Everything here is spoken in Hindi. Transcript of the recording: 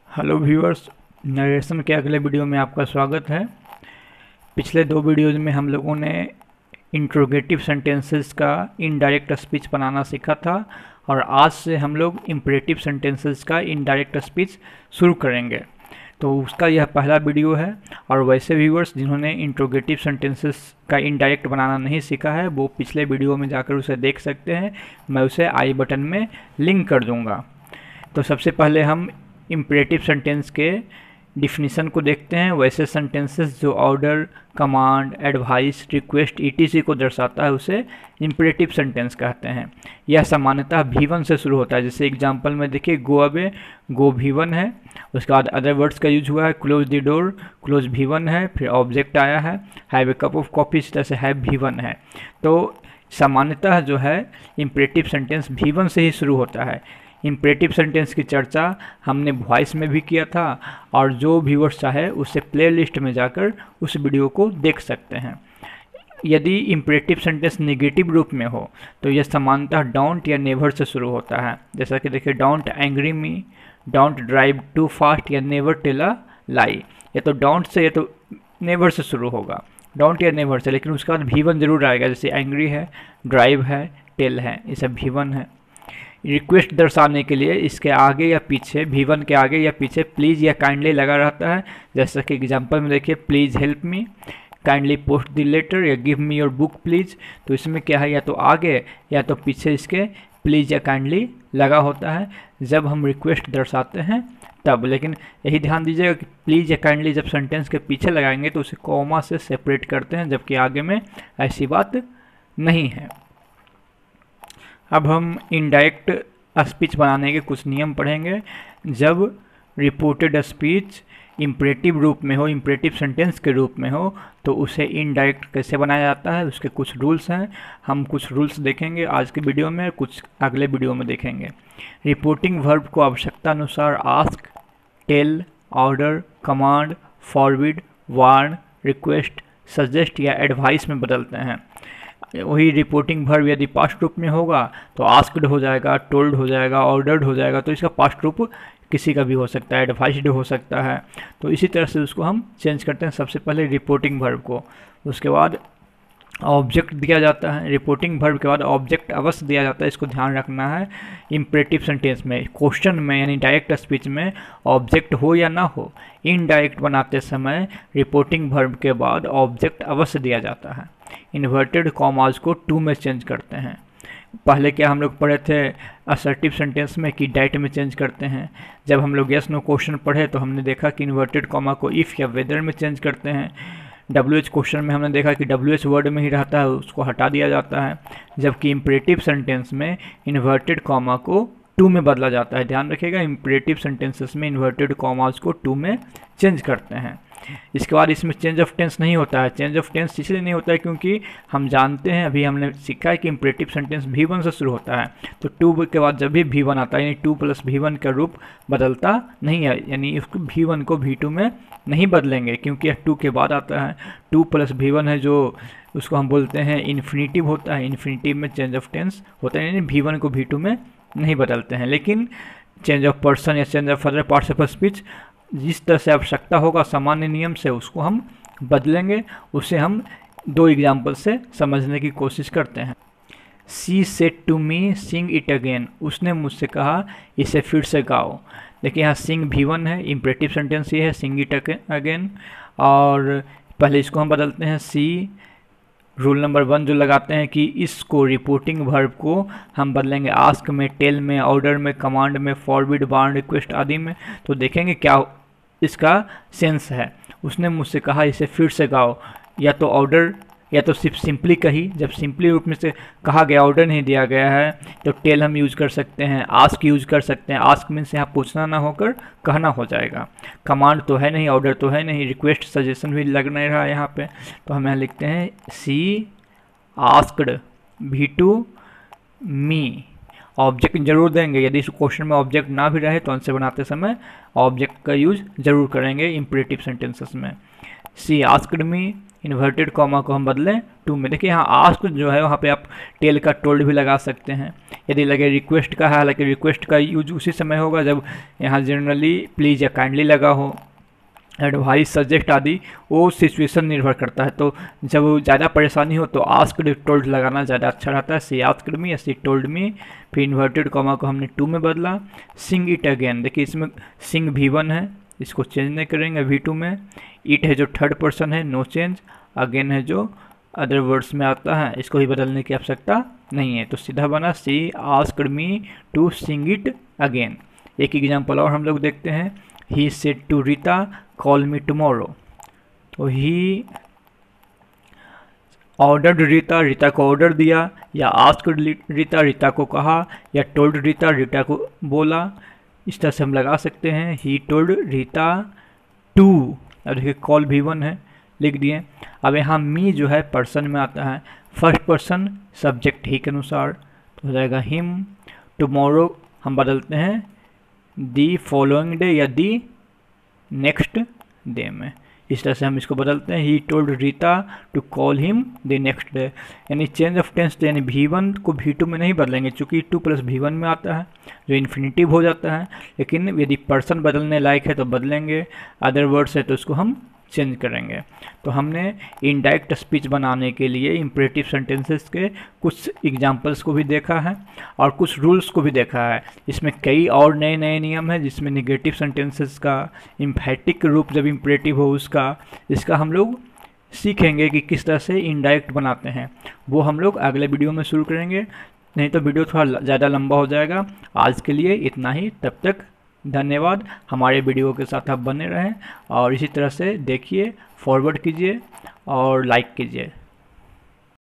हेलो व्यूअर्स, नरेशन के अगले वीडियो में आपका स्वागत है। पिछले दो वीडियोज़ में हम लोगों ने इंट्रोगेटिव सेंटेंसेस का इनडायरेक्ट स्पीच बनाना सीखा था और आज से हम लोग इम्परेटिव सेंटेंसेस का इनडायरेक्ट स्पीच शुरू करेंगे। तो उसका यह पहला वीडियो है और वैसे व्यूअर्स जिन्होंने इंट्रोगेटिव सेंटेंसेस का इनडायरेक्ट बनाना नहीं सीखा है वो पिछले वीडियो में जाकर उसे देख सकते हैं। मैं उसे आई बटन में लिंक कर दूँगा। तो सबसे पहले हम इम्परेटिव सेंटेंस के डिफिनीशन को देखते हैं। वैसे सेंटेंसेस जो order, command, advice, request etc को दर्शाता है उसे इम्परेटिव सेंटेंस कहते हैं। यह सामान्यतः V1 से शुरू होता है। जैसे एग्जांपल में देखिए, गो अवे, गो V1 है। उसके बाद अदर वर्ड्स का यूज हुआ है, close the door, close V1 है। फिर ऑब्जेक्ट आया है, have a cup of coffee, इस तरह से हैव V1 है। तो सामान्यतः जो है इम्परेटिव सेंटेंस V1 से ही शुरू होता है। इम्परेटिव सेंटेंस की चर्चा हमने वॉइस में भी किया था और जो व्यूअर्स चाहे उससे प्लेलिस्ट में जाकर उस वीडियो को देख सकते हैं। यदि इम्परेटिव सेंटेंस नेगेटिव रूप में हो तो यह सामान्यतः डोंट या नेवर से शुरू होता है। जैसा कि देखिए, don't angry me, don't drive too fast या नेवर टेल अ लाई। या तो डोंट से या तो नेवर से शुरू होगा, डोंट या नेवर से, लेकिन उसके बाद V1 जरूर आएगा। जैसे एंग्री है, ड्राइव है, टेल है, ये सब V1 है। रिक्वेस्ट दर्शाने के लिए इसके आगे या पीछे, V1 के आगे या पीछे प्लीज़ या काइंडली लगा रहता है। जैसा कि एग्जांपल में देखिए, please help me, kindly post the letter या give me your book please. तो इसमें क्या है, या तो आगे या तो पीछे इसके प्लीज़ या काइंडली लगा होता है जब हम रिक्वेस्ट दर्शाते हैं तब। लेकिन यही ध्यान दीजिएगा कि प्लीज़ या काइंडली जब सेंटेंस के पीछे लगाएंगे तो उसे कॉमा से सेपरेट करते हैं, जबकि आगे में ऐसी बात नहीं है। अब हम इनडायरेक्ट स्पीच बनाने के कुछ नियम पढ़ेंगे। जब रिपोर्टेड स्पीच इम्परेटिव रूप में हो, इम्परेटिव सेंटेंस के रूप में हो, तो उसे इनडायरेक्ट कैसे बनाया जाता है, उसके कुछ रूल्स हैं। हम कुछ रूल्स देखेंगे आज के वीडियो में, कुछ अगले वीडियो में देखेंगे। रिपोर्टिंग वर्ब को आवश्यकता अनुसार ask, tell, order, command, forward, warn, request, suggest या एडवाइस में बदलते हैं। वही रिपोर्टिंग वर्ब यदि पास्ट रूप में होगा तो आस्क्ड हो जाएगा, टोल्ड हो जाएगा, ऑर्डर्ड हो जाएगा। तो इसका पास्ट रूप किसी का भी हो सकता है, एडवाइस्ड हो सकता है। तो इसी तरह से उसको हम चेंज करते हैं। सबसे पहले रिपोर्टिंग वर्ब को, उसके बाद ऑब्जेक्ट दिया जाता है। रिपोर्टिंग वर्ब के बाद ऑब्जेक्ट अवश्य दिया जाता है, इसको ध्यान रखना है। इम्परेटिव सेंटेंस में, क्वेश्चन में यानी डायरेक्ट स्पीच में ऑब्जेक्ट हो या ना हो, इनडायरेक्ट बनाते समय रिपोर्टिंग वर्ब के बाद ऑब्जेक्ट अवश्य दिया जाता है। इन्वर्टेड कॉमाज को टू में चेंज करते हैं। पहले क्या हम लोग पढ़े थे असर्टिव सेंटेंस में कि डाइट में चेंज करते हैं। जब हम लोग यस नो क्वेश्चन पढ़े तो हमने देखा कि इन्वर्टेड कॉमा को इफ़ या वेदर में चेंज करते हैं। WH क्वेश्चन में हमने देखा कि WH वर्ड में ही रहता है, उसको हटा दिया जाता है। जबकि इम्परेटिव सेंटेंस में इन्वर्टेड कॉमा को टू में बदला जाता है। ध्यान रखिएगा, इम्परेटिव सेंटेंसेस में इन्वर्टेड कॉमाज को टू में चेंज करते हैं। इसके बाद इसमें चेंज ऑफ टेंस नहीं होता है। चेंज ऑफ टेंस इसलिए नहीं होता है क्योंकि हम जानते हैं, अभी हमने सीखा है कि इम्परेटिव सेंटेंस V1 से शुरू होता है। तो टू के बाद जब भी V1 आता है यानी 2 + V1 का रूप बदलता नहीं है, यानी इसको V1 को V2 में नहीं बदलेंगे क्योंकि यह 2 के बाद आता है। 2 + V1 है जो उसको हम बोलते हैं इन्फिनिटिव होता है। इन्फिनिटिव में चेंज ऑफ टेंस होता है, यानी V1 को V2 में नहीं बदलते हैं। लेकिन चेंज ऑफ पर्सन या change of other parts of speech जिस तरह से आवश्यकता होगा सामान्य नियम से उसको हम बदलेंगे। उसे हम दो एग्जाम्पल से समझने की कोशिश करते हैं। She said to me sing it again, उसने मुझसे कहा इसे फिर से गाओ। देखिए यहाँ सिंग V1 है, इम्परेटिव सेंटेंस ये है, सिंग इट अगेन। और पहले इसको हम बदलते हैं सी। रूल नंबर 1 जो लगाते हैं कि इसको रिपोर्टिंग वर्ब को हम बदलेंगे आस्क में, टेल में, ऑर्डर में, कमांड में, फॉरवर्ड, वार्न, रिक्वेस्ट आदि में। तो देखेंगे क्या इसका सेंस है। उसने मुझसे कहा इसे फिर से गाओ, या तो ऑर्डर या तो सिर्फ सिंपली कही। जब सिंपली रूप में से कहा गया, ऑर्डर नहीं दिया गया है, तो टेल हम यूज कर सकते हैं, आस्क यूज कर सकते हैं। आस्क मीन्स यहाँ पूछना ना होकर कहना हो जाएगा। कमांड तो है नहीं, ऑर्डर तो है नहीं, रिक्वेस्ट सजेशन भी लग नहीं रहा है यहाँ पे। तो हम यहाँ लिखते हैं सी आस्क्ड V2 मी। ऑब्जेक्ट जरूर देंगे, यदि इस क्वेश्चन में ऑब्जेक्ट ना भी रहे तो आंसर बनाते समय ऑब्जेक्ट का यूज जरूर करेंगे इम्परेटिव सेंटेंसेस में। She asked me, inverted comma को हम बदलें टू में। देखिए यहाँ आस्क जो है वहाँ पे आप टेल का टोल्ड भी लगा सकते हैं, यदि लगे रिक्वेस्ट का है, हालांकि रिक्वेस्ट का यूज उसी समय होगा जब यहाँ जनरली, प्लीज़ या काइंडली लगा हो, एडवाइस, सजेस्ट आदि, वो सिचुएशन निर्भर करता है। तो जब ज़्यादा परेशानी हो तो आस्क्ड टोल्ड लगाना ज़्यादा अच्छा रहता है। सी आस्क्ड मी या सी टोल्ड मी, फिर इन्वर्टेड कॉमा को हमने टू में बदला। सिंग इट अगेन, देखिए इसमें सिंग V1 है, इसको चेंज नहीं करेंगे V2 में। इट है जो थर्ड पर्सन है, नो चेंज। अगेन है जो अदर वर्ड्स में आता है, इसको भी बदलने की आवश्यकता नहीं है। तो सीधा बना she asked me to sing it again. एक एग्जाम्पल और हम लोग देखते हैं। He said to Rita call me tomorrow. तो ही ऑर्डर्ड रीता, रीता को ऑर्डर दिया, या आस्क्ड रीता, रीता को कहा, या टोल्ड रीता, रीता को बोला। इस तरह से हम लगा सकते हैं। ही टोल्ड रीता टू, अब देखिए कॉल V1 है, लिख दिए। अब यहाँ मी जो है पर्सन में आता है, फर्स्ट पर्सन सब्जेक्ट ही के अनुसार, तो हो जाएगा हिम। टुमारो हम बदलते हैं दी फॉलोइंग डे या दी नेक्स्ट डे में। इस तरह से हम इसको बदलते हैं। He told Rita to call him the next day, यानी चेंज ऑफ टेंस, यानी V1 को V2 में नहीं बदलेंगे, चूँकि 2 + V1 में आता है जो इन्फिनिटिव हो जाता है। लेकिन यदि पर्सन बदलने लायक है तो बदलेंगे, अदर वर्ड्स है तो उसको हम चेंज करेंगे। तो हमने इनडायरेक्ट स्पीच बनाने के लिए इंपरेटिव सेंटेंसेस के कुछ एग्जांपल्स को भी देखा है और कुछ रूल्स को भी देखा है। इसमें कई और नए नए नियम हैं, जिसमें निगेटिव सेंटेंसेस का एम्फैटिक रूप जब इंपरेटिव हो उसका, इसका हम लोग सीखेंगे कि किस तरह से इनडायरेक्ट बनाते हैं। वो हम लोग अगले वीडियो में शुरू करेंगे, नहीं तो वीडियो थोड़ा ज़्यादा लंबा हो जाएगा। आज के लिए इतना ही, तब तक धन्यवाद। हमारे वीडियो के साथ आप बने रहें और इसी तरह से देखिए, फॉरवर्ड कीजिए और लाइक कीजिए।